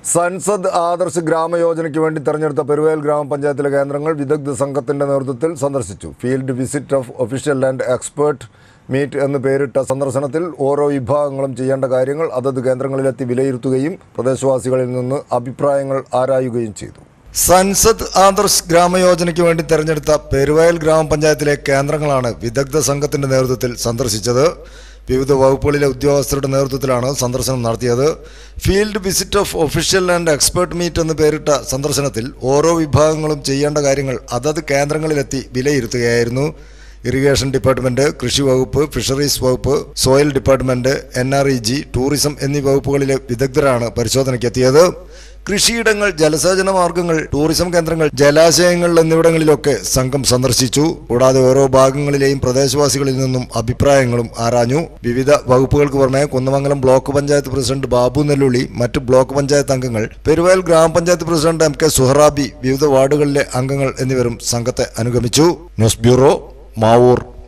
സൻസദ ആദർശ ഗ്രാമയോജനയ്ക്ക് വേണ്ടി തെരഞ്ഞെടുത്ത പെരുവയൽ ഗ്രാമപഞ്ചായത്തിലെ കേന്ദ്രങ്ങൾ വിദഗ്ധ സംഘത്തിന്റെ നേതൃത്വത്തിൽ സന്ദർശിച്ചു. Field visit of official and expert meet എന്ന് പേരിട്ട സന്ദർശനത്തിൽ ഓരോ വിഭാഗങ്ങളും ചെയ്യേണ്ട കാര്യങ്ങൾ അതത് കേന്ദ്രങ്ങളിലെത്തി വിലയിരുത്തുകയും പ്രദേശവാസികളിൽ നിന്ന് അഭിപ്രായങ്ങൾ ആരായുകയും ചെയ്തു. സൻസദ് ആദർശ് ഗ്രാമയോജനയ്ക്ക് വേണ്ടി തെരഞ്ഞെടുത്ത പെരുവയൽ ഗ്രാമപഞ്ചായത്തിലെ കേന്ദ്രങ്ങളാണ് വിദഗ്ധ സംഘത്തിന്റെ നേതൃത്വത്തിൽ സന്ദർശിച്ചത്. വിവിധ വകുപ്പുകളിലെ ഉദ്യോഗസ്ഥരുടെ നേതൃത്വത്തിലാണ് സന്ദർശനം നടത്തിയത്. Field visit of official and expert meet എന്ന് പേരിട്ട സന്ദർശനത്തിൽ ഓരോ വിഭാഗങ്ങളും ചെയ്യേണ്ട കാര്യങ്ങൾ അതത് കേന്ദ്രങ്ങളിലെത്തി വിലയിരുത്തുകയായിരുന്നു. ഇറിഗേഷൻ ഡിപ്പാർട്ട്മെന്റ്, കൃഷി വകുപ്പ്, ഫിഷറീസ് വകുപ്പ്, സോയിൽ ഡിപ്പാർട്ട്മെന്റ്, NREG, ടൂറിസം എന്നീ വകുപ്പുകളിലെ വിദഗ്ധരാണ് പരിശോധനയ്ക്കെത്തിയത്. കൃഷിയിടങ്ങൾ, ജലസേചന മാർഗങ്ങൾ, ടൂറിസം കേന്ദ്രങ്ങൾ, ജലാശയങ്ങൾ എന്നിവിടങ്ങളിലൊക്കെ സംഘം സന്ദർശിച്ചു. കൂടാതെ ഓരോ ഭാഗങ്ങളിലെയും പ്രദേശവാസികളിൽ നിന്നും അഭിപ്രായങ്ങളും ആരാഞ്ഞു. വിവിധ വകുപ്പുകൾക്ക് പുറമെ കുന്നമംഗലം ബ്ലോക്ക് പഞ്ചായത്ത് പ്രസിഡന്റ് ബാബു നെല്ലുള്ളി, മറ്റ് ബ്ലോക്ക് പഞ്ചായത്ത് അംഗങ്ങൾ, പെരുവയൽ ഗ്രാമപഞ്ചായത്ത് പ്രസിഡന്റ് MK സുഹറാബി, വിവിധ വാർഡുകളിലെ അംഗങ്ങൾ എന്നിവരും സംഘത്തെ അനുഗമിച്ചു. News bureau, Mavoor.